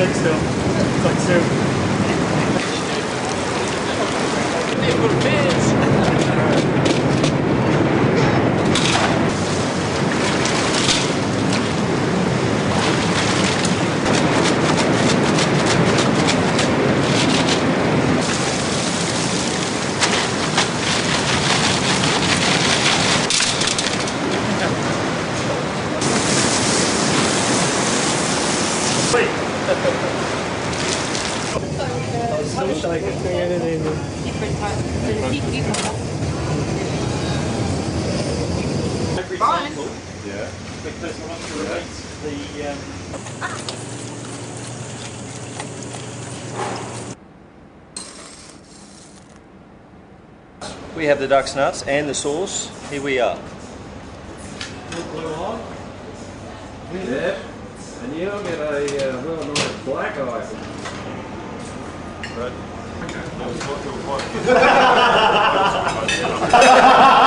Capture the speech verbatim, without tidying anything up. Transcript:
conserved still. Conserved. Still shaking. Different types. Every sample, yeah, because I want to relate the. Um, We have the duck's nuts and the sauce. Here we are. Yeah, and you'll get a uh, real nice black eye. right.